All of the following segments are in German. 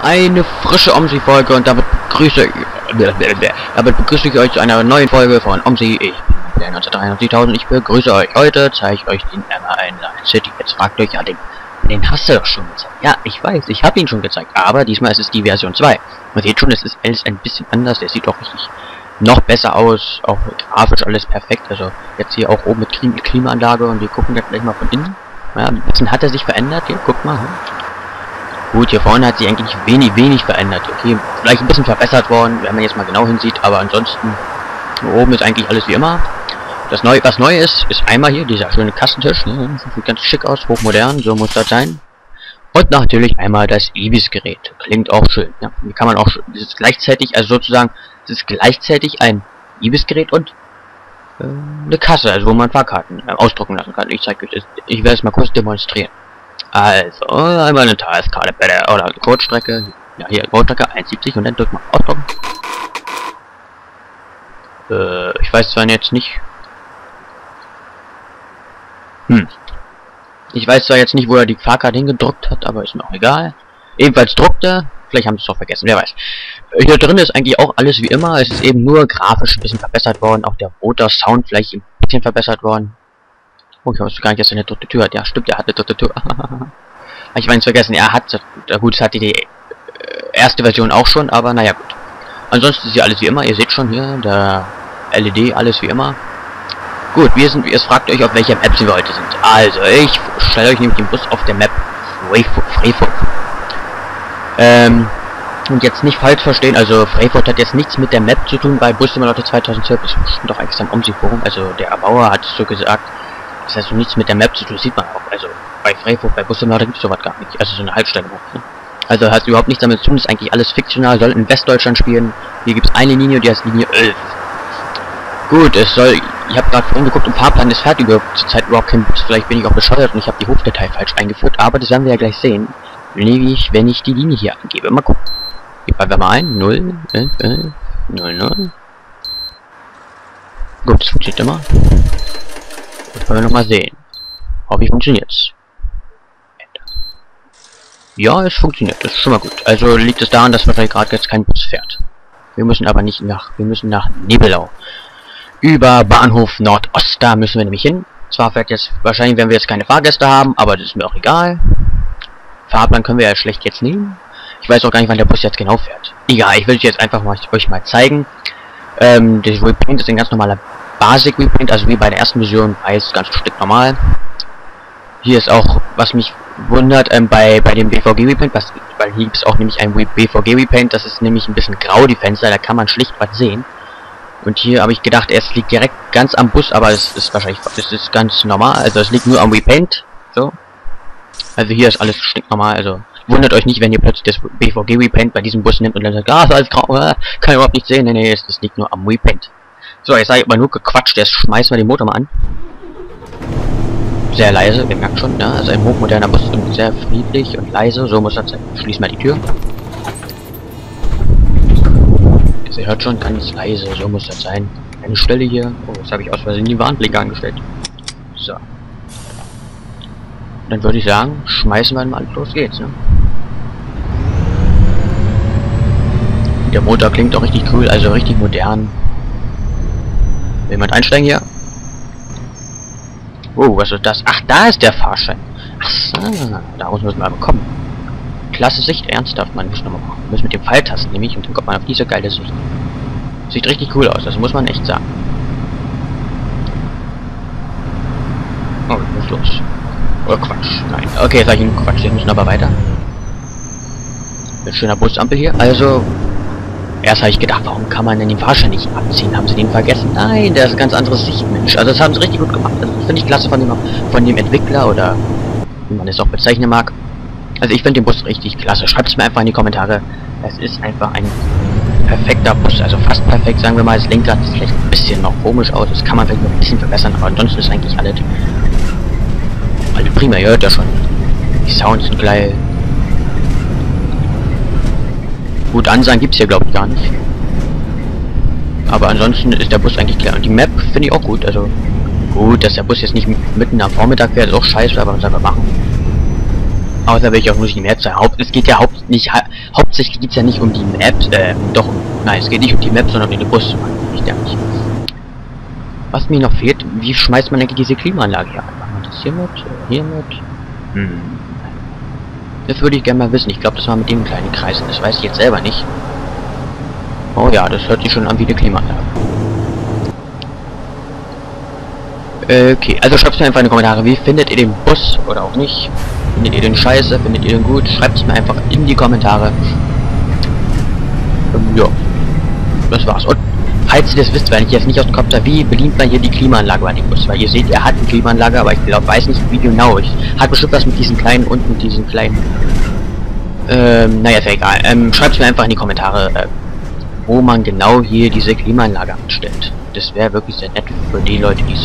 eine frische OMSI-Folge und damit begrüße ich euch zu einer neuen Folge von OMSI. Ich bin der 1993.000, ich begrüße euch. Heute zeige ich euch den MRN Night City. Jetzt fragt euch, ja, den hast du doch schon gezeigt. Ja, ich weiß, ich habe ihn schon gezeigt, aber diesmal ist es die Version 2. Man sieht schon, es ist alles ein bisschen anders, der sieht auch richtig noch besser aus, auch grafisch alles perfekt. Also jetzt hier auch oben mit Klimaanlage und wir gucken das gleich mal von innen. Ja, ein bisschen hat er sich verändert, hier, guck mal. Gut, hier vorne hat sich eigentlich wenig verändert. Okay, vielleicht ein bisschen verbessert worden, wenn man jetzt mal genau hinsieht, aber ansonsten hier oben ist eigentlich alles wie immer. Was neu ist einmal hier dieser schöne Kassentisch, ne? Sieht ganz schick aus, hochmodern, so muss das sein. Und natürlich einmal das Ibis-Gerät. Klingt auch schön. Ja, hier kann man auch, das ist gleichzeitig, also sozusagen, das ist gleichzeitig ein Ibis-Gerät und eine Kasse, also wo man Fahrkarten ausdrucken lassen kann. Ich werde es mal kurz demonstrieren. Also, einmal eine Tageskarte oder Kurzstrecke. Ja, hier Kurzstrecke 1,70 und dann drückt man ausdrucken. Ich weiß zwar jetzt nicht. Ich weiß zwar jetzt nicht, wo er die Fahrkarte hingedruckt hat, aber ist mir auch egal. Ebenfalls druckt er. Vielleicht haben sie es doch vergessen, wer weiß. Hier drin ist eigentlich auch alles wie immer. Es ist eben nur grafisch ein bisschen verbessert worden. Auch der Rotor-Sound vielleicht ein bisschen verbessert worden. Oh, ich wusste gar nicht, dass er eine dritte Tür hat. Ja, stimmt, er hat eine dritte Tür. Ich meine, vergessen, er hat, gut, es hatte die erste Version auch schon, aber naja, gut. Ansonsten ist hier alles wie immer. Ihr seht schon hier, der LED, alles wie immer. Gut, ihr fragt euch, auf welcher Map wir heute sind. Also, ich stelle euch nämlich den Bus auf der Map Freifurt. Und jetzt nicht falsch verstehen, also Freifurt hat jetzt nichts mit der Map zu tun bei Bus Simulator 2012. Das stimmt doch eigentlich am OMSI-Forum. Also, der Erbauer hat so gesagt, das heißt so nichts mit der Map zu tun, sieht man auch. Also, bei Freifurt, bei Bus Simulator gibt es sowas gar nicht. Also, so eine Halbstelle. Ne? Also, hat überhaupt nichts damit zu tun, ist eigentlich alles fiktional, soll in Westdeutschland spielen. Hier gibt es eine Linie, die heißt Linie 11. Gut, ich habe gerade vorhin geguckt, im Fahrplan ist fertig, zurzeit überhaupt kein Bus, vielleicht bin ich auch bescheuert und ich habe die Hofdatei falsch eingeführt, aber das werden wir ja gleich sehen, wenn ich die Linie hier angebe. Mal gucken. Gib einfach mal ein, 0, 0. Gut, das funktioniert immer. Das wollen wir nochmal sehen. Hoffentlich funktioniert's. Ja, es funktioniert, das ist schon mal gut. Also liegt es daran, dass wahrscheinlich gerade jetzt kein Bus fährt. Wir müssen aber nicht wir müssen nach Nebelau. Über Bahnhof Nordost, da müssen wir nämlich hin. Zwar wahrscheinlich werden wir jetzt keine Fahrgäste haben, aber das ist mir auch egal. Fahrplan können wir ja schlecht jetzt nehmen. Ich weiß auch gar nicht, wann der Bus jetzt genau fährt. Egal, ich will jetzt einfach euch mal zeigen. Das Repaint ist ein ganz normaler Basic Repaint, also wie bei der ersten Version, weiß ganz strikt normal. Hier ist auch, was mich wundert, bei dem BVG Repaint, weil hier gibt es auch nämlich ein BVG Repaint, das ist nämlich ein bisschen grau, die Fenster, da kann man schlicht was sehen. Und hier habe ich gedacht, es liegt direkt ganz am Bus, aber es ist wahrscheinlich, es ist ganz normal, also es liegt nur am Repaint, so. Also hier ist alles stinknormal, also wundert euch nicht, wenn ihr plötzlich das BVG Repaint bei diesem Bus nimmt und dann sagt, ist alles grau, kann ich überhaupt nicht sehen, nee, es liegt nur am Repaint. So, jetzt habe ich mal nur gequatscht, jetzt schmeißen wir den Motor mal an. Sehr leise, ihr merkt schon, ne, also ein hochmoderner Bus und sehr friedlich und leise, so muss das sein. Schließ mal die Tür. Ihr hört schon, ganz leise, so muss das sein. Eine Stelle hier. Oh, jetzt habe ich aus Versehen die Warnblinker angestellt. So. Dann würde ich sagen, schmeißen wir mal an, los geht's, ne? Der Motor klingt auch richtig cool, also richtig modern. Will jemand einsteigen hier? Oh, was ist das? Ach, da ist der Fahrschein. Ach so, daraus müssen wir aber kommen. Klasse Sicht, ernsthaft, man muss nochmal machen. Man muss mit dem Pfeiltasten nämlich und dann kommt man auf diese geile Sicht. Sieht richtig cool aus, das muss man echt sagen. Oh, was ist los? Oh, Quatsch. Nein. Okay, jetzt habe ich einen Quatsch, wir müssen aber weiter. Mit schöner Busampel hier. Also, erst habe ich gedacht, warum kann man denn den Fahrschein nicht abziehen? Haben sie den vergessen? Nein, der ist ein ganz anderes Sichtmensch. Also das haben sie richtig gut gemacht. Also, das finde ich klasse von dem Entwickler oder wie man es auch bezeichnen mag. Also ich finde den Bus richtig klasse. Schreibt es mir einfach in die Kommentare. Es ist einfach ein perfekter Bus. Also fast perfekt, sagen wir mal. Das Lenkrad ist vielleicht ein bisschen noch komisch aus. Das kann man vielleicht noch ein bisschen verbessern. Aber ansonsten ist eigentlich alles prima. Ihr hört ja schon. Die Sounds sind geil. Gut, Ansagen gibt es hier glaube ich gar nicht. Aber ansonsten ist der Bus eigentlich klar. Und die Map finde ich auch gut. Also gut, dass der Bus jetzt nicht mitten am Vormittag fährt, ist auch scheiße. Aber was soll man machen? Außer welche auch muss ich die Map sein. Es geht ja hauptsächlich geht's ja nicht um die Map, nein, es geht nicht um die Map, sondern um den Bus. Nicht. Was mir noch fehlt, wie schmeißt man eigentlich diese Klimaanlage hier an? Machen wir das hier mit? Das würde ich gerne mal wissen. Ich glaube, das war mit dem kleinen Kreis. Das weiß ich jetzt selber nicht. Oh ja, das hört sich schon an wie eine Klimaanlage. Okay, also schreibt mir einfach in die Kommentare, wie findet ihr den Bus oder auch nicht? Findet ihr den scheiße? Findet ihr den gut? Schreibt es mir einfach in die Kommentare. Ja, das war's. Und falls ihr das wisst, weil ich jetzt nicht aus dem Kopf habe, wie bedient man hier die Klimaanlage bei dem Bus? Weil ihr seht, er hat eine Klimaanlage, aber ich glaube, weiß nicht wie genau. Hat bestimmt was mit diesen kleinen und mit diesen kleinen. Naja, ist ja egal. Schreibt es mir einfach in die Kommentare, wo man genau hier diese Klimaanlage anstellt. Das wäre wirklich sehr nett für die Leute, die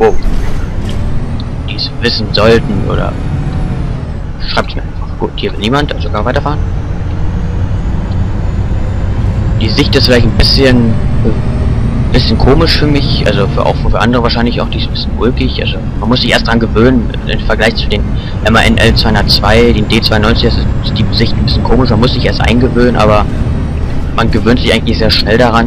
es wissen sollten, oder schreibt es mir einfach. Gut, hier will niemand, also kann man weiterfahren. Die Sicht ist vielleicht ein bisschen komisch für mich, also auch für andere wahrscheinlich auch, die ist ein bisschen ulkig, also man muss sich erst dran gewöhnen, im Vergleich zu den MAN L202, den D92 ist die Sicht ein bisschen komisch, man muss sich erst eingewöhnen, aber man gewöhnt sich eigentlich sehr schnell daran.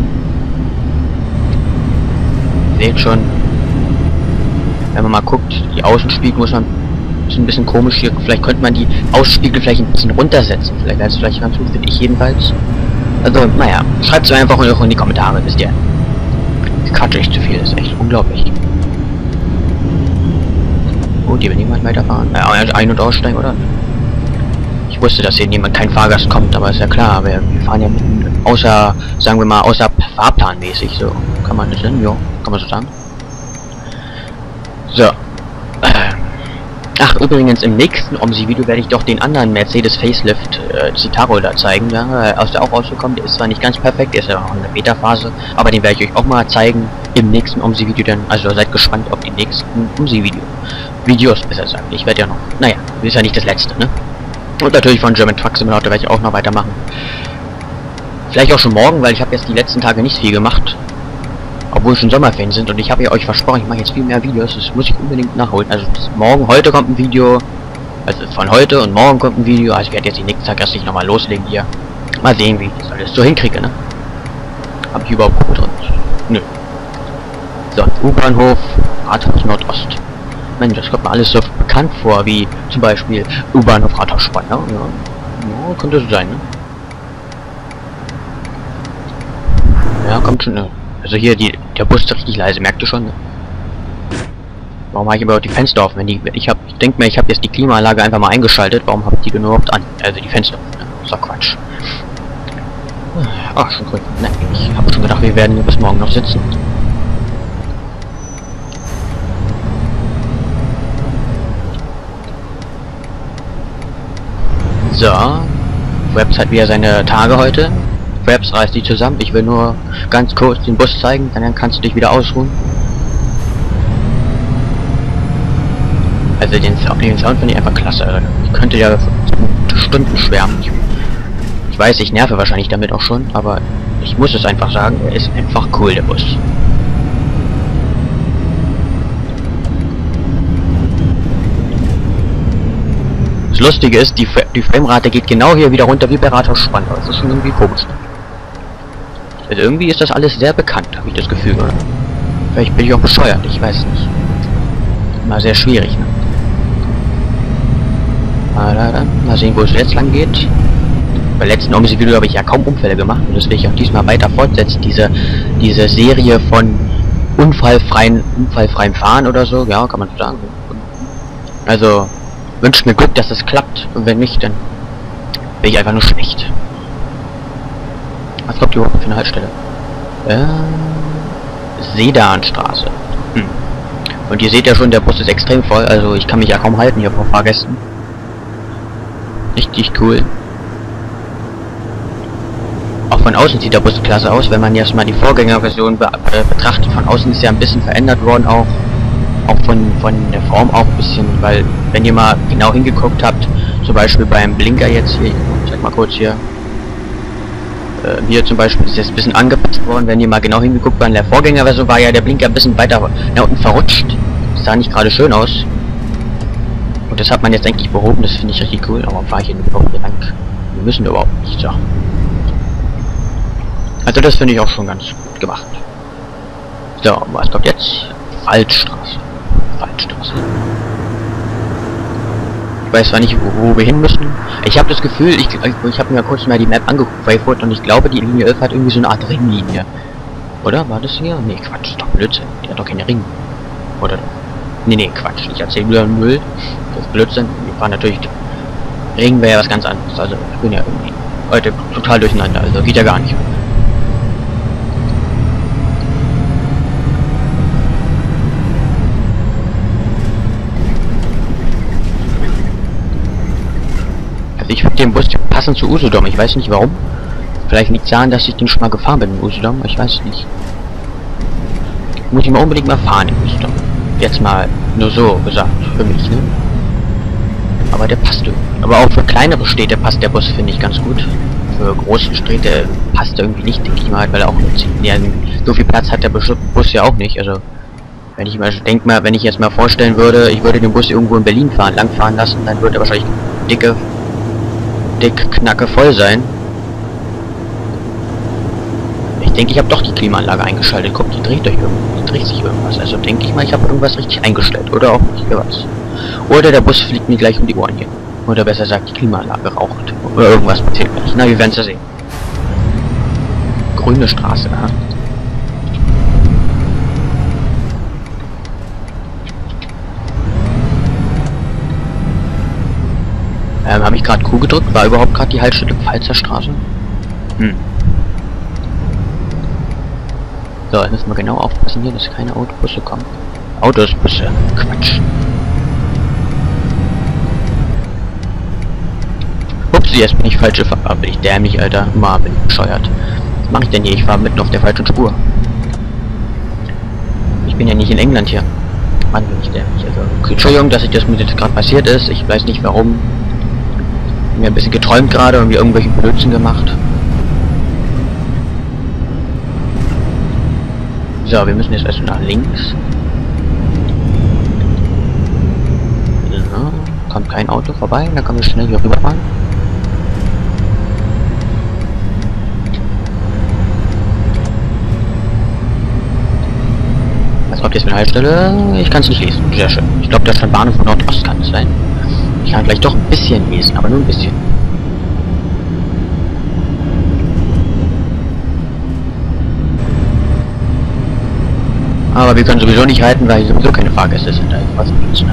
Seht schon, wenn man mal guckt, die Außenspiegel muss man, ist ein bisschen komisch hier, vielleicht könnte man die Außenspiegel vielleicht ein bisschen runtersetzen, vielleicht wäre es vielleicht ganz gut, finde ich jedenfalls. Also, naja, schreibt es einfach auch in die Kommentare, wisst ihr. Ich quatsche echt zu viel, das ist echt unglaublich. Gut, hier will niemand weiterfahren. Ein- und aussteigen, oder? Ich wusste, dass hier niemand, kein Fahrgast kommt, aber ist ja klar, wir fahren ja mitten, außer, sagen wir mal, außer fahrplanmäßig, so. Kann man das denn? Ja, kann man so sagen. So. Ach, übrigens, im nächsten OMSI-Video werde ich doch den anderen Mercedes Facelift Citaro da zeigen, ja, aus der auch rausgekommen. Der ist zwar nicht ganz perfekt, der ist ja noch in der Beta-Phase, aber den werde ich euch auch mal zeigen im nächsten OMSI-Video dann. Also seid gespannt auf die nächsten OMSI-Videos, besser gesagt. Ich werde ja noch, naja, das ist ja nicht das letzte, ne? Und natürlich von German Truck Simulator werde ich auch noch weitermachen. Vielleicht auch schon morgen, weil ich habe jetzt die letzten Tage nicht viel gemacht. Obwohl schon Sommerferien sind und ich habe ja euch versprochen, ich mache jetzt viel mehr Videos, das muss ich unbedingt nachholen. Also heute kommt ein Video, also von heute und morgen kommt ein Video, also ich werde jetzt den nächsten Tag erst nicht nochmal loslegen hier. Mal sehen, wie ich das alles so hinkriege, ne? Hab ich überhaupt gut drin? Nö. So, U-Bahnhof, Rathaus Nordost. Mensch, das kommt mir alles so bekannt vor, wie zum Beispiel U-Bahnhof Rathaus Spandau, ja. Ja, könnte so sein, ne? Ja, kommt schon, ne? Also hier, der Bus ist richtig leise, merkt ihr schon? Ne? Warum habe ich aber die Fenster offen? Ich denke mir, ich habe jetzt die Klimaanlage einfach mal eingeschaltet. Warum habe ich die denn überhaupt an? Also die Fenster offen. Ne? Das ist doch Quatsch. Ach, schon gut. Nein, ich habe schon gedacht, wir werden hier bis morgen noch sitzen. So. Webs hat wieder seine Tage heute. Webs reißt die zusammen. Ich will nur ganz kurz den Bus zeigen, dann kannst du dich wieder ausruhen. Also den Sound finde ich einfach klasse. Ich könnte ja Stunden schwärmen. Ich weiß, ich nerve wahrscheinlich damit auch schon, aber ich muss es einfach sagen, er ist einfach cool, der Bus. Das Lustige ist, die Framerate geht genau hier wieder runter wie bei Rathaus Spandau. Das ist schon irgendwie komisch. Also irgendwie ist das alles sehr bekannt, habe ich das Gefühl, oder? Vielleicht bin ich auch bescheuert, ich weiß es nicht. Mal sehr schwierig, ne? Mal sehen, wo es jetzt lang geht. Beim letzten OMSI-Video habe ich ja kaum Unfälle gemacht und das will ich auch diesmal weiter fortsetzen. Diese Serie von unfallfreiem Fahren oder so, ja, kann man so sagen. Also, wünscht mir Glück, dass es klappt und wenn nicht, dann bin ich einfach nur schlecht. Was kommt überhaupt für eine Haltestelle? Sedanstraße. Und ihr seht ja schon, der Bus ist extrem voll, also ich kann mich ja kaum halten hier vor Fahrgästen. Richtig cool. Auch von außen sieht der Bus klasse aus, wenn man erstmal die Vorgängerversion betrachtet. Von außen ist ja ein bisschen verändert worden auch von der Form auch ein bisschen, weil wenn ihr mal genau hingeguckt habt, zum Beispiel beim Blinker jetzt hier, ich zeig mal kurz hier, hier zum Beispiel ist jetzt ein bisschen angepasst worden, wenn ihr mal genau hingeguckt habt, in der Vorgängerversion war ja der Blinker ein bisschen weiter nach unten verrutscht. Das sah nicht gerade schön aus. Und das hat man jetzt eigentlich behoben, das finde ich richtig cool, aber fahre ich hier überhaupt nicht lang. Wir müssen überhaupt nicht, so. Also das finde ich auch schon ganz gut gemacht. So, was kommt jetzt? Waldstraße. Waldstraße. Ich weiß zwar nicht, wo wir hin müssen. Ich habe das Gefühl, ich habe mir kurz mal die Map angeguckt, Wayfoot, und ich glaube, die Linie 11 hat irgendwie so eine Art Ringlinie. Oder? War das hier? Nee, Quatsch, ist doch Blödsinn. Die hat doch keine Ringe. Oder? Nee, Quatsch. Ich erzähle wieder Müll. Das ist Blödsinn. Wir fahren natürlich... Ring wäre ja was ganz anderes. Also, ich bin ja irgendwie heute total durcheinander. Also, geht ja gar nicht. Also, ich finde den Bus passend zu Usedom. Ich weiß nicht warum. Vielleicht liegt es daran, dass ich den schon mal gefahren bin in Usedom. Ich weiß es nicht. Muss ich mal unbedingt mal fahren in Usedom. Jetzt mal nur so gesagt, für mich, ne? Aber der passt irgendwie. Aber auch für kleinere Städte passt der Bus, finde ich, ganz gut. Für große Städte passt er irgendwie nicht, denke ich mal, weil er auch ja, so viel Platz hat der Bus ja auch nicht. Also, wenn ich mal denke mal, wenn ich jetzt mal vorstellen würde, ich würde den Bus irgendwo in Berlin langfahren lassen, dann würde er wahrscheinlich dick knacke voll sein. Ich denke, ich habe doch die Klimaanlage eingeschaltet. Guck, die dreht sich irgendwas. Also denke ich mal, ich habe irgendwas richtig eingestellt. Oder auch nicht, wer weiß. Oder der Bus fliegt mir gleich um die Ohren hier. Oder besser gesagt, die Klimaanlage raucht. Oder irgendwas passiert gleich. Na, wir werden es ja sehen. Grüne Straße, aha. Habe ich gerade Q gedrückt? War überhaupt gerade die Haltestelle Pfalzer Straße? So, jetzt müssen wir genau aufpassen hier, dass keine Autobusse kommen. Busse. Quatsch. Upsi, jetzt bin ich falsche Fahrer. Bin ich dämlich, Alter. Mal bin ich bescheuert. Was mache ich denn hier? Ich fahre mitten auf der falschen Spur. Ich bin ja nicht in England hier. Mann, bin ich dämlich. Also, okay, Entschuldigung, dass das mir jetzt gerade passiert ist. Ich weiß nicht warum. Ich mir ein bisschen geträumt gerade und mir irgendwelche Blödsinn gemacht. So, wir müssen jetzt erst nach links. So, kommt kein Auto vorbei, dann können wir schnell hier rüberfahren. Was kommt jetzt mit der Haltestelle? Ich kann es nicht lesen. Sehr schön. Ich glaube, der stand Bahnhof von Nordost kann es sein. Ich kann gleich doch ein bisschen lesen, aber nur ein bisschen. Aber wir können sowieso nicht halten, weil hier sowieso keine Fahrgäste sind. Also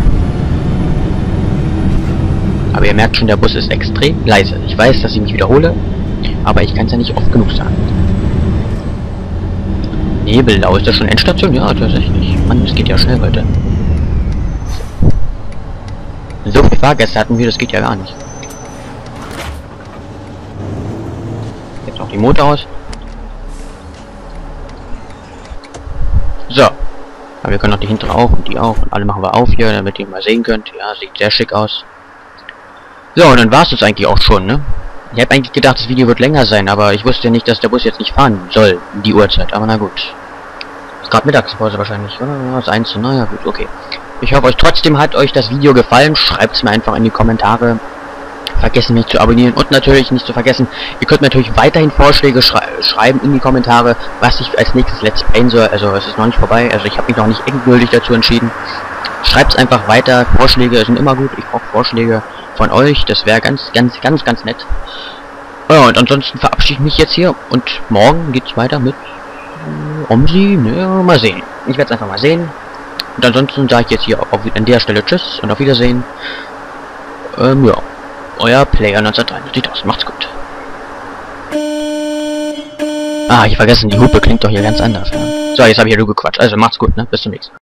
aber ihr merkt schon, der Bus ist extrem leise. Ich weiß, dass ich mich wiederhole, aber ich kann es ja nicht oft genug sagen. Nebelau, ist das schon Endstation? Ja, tatsächlich. Mann, das geht ja schnell heute. So viele Fahrgäste hatten wir, das geht ja gar nicht. Jetzt noch die Motor aus. So. Aber wir können noch die hintere auch und die auch. Und alle machen wir auf hier, damit ihr mal sehen könnt. Ja, sieht sehr schick aus. So, und dann war es das eigentlich auch schon, ne? Ich habe eigentlich gedacht, das Video wird länger sein, aber ich wusste ja nicht, dass der Bus jetzt nicht fahren soll, die Uhrzeit. Aber na gut. Ist gerade Mittagspause wahrscheinlich, oder? Ja, das 1. Naja, gut, okay. Ich hoffe, trotzdem hat euch das Video gefallen. Schreibt es mir einfach in die Kommentare. Vergessen nicht zu abonnieren und natürlich nicht zu vergessen, ihr könnt mir natürlich weiterhin Vorschläge schreiben in die Kommentare, was ich als nächstes Let's Playen soll. Also es ist noch nicht vorbei, also ich habe mich noch nicht endgültig dazu entschieden. Schreibt es einfach weiter, Vorschläge sind immer gut, ich brauche Vorschläge von euch, das wäre ganz nett. Ja, und ansonsten verabschiede ich mich jetzt hier und morgen geht's weiter mit Omsi, ne, mal sehen. Ich werde es einfach mal sehen. Und ansonsten sage ich jetzt hier an der Stelle Tschüss und auf Wiedersehen. Ja. Euer Player 1993. Macht's gut. Ah, ich vergessen, die Hupe klingt doch hier ganz anders. Ja. So, jetzt habe ich ja nur gequatscht. Also macht's gut, ne? Bis zum nächsten Mal.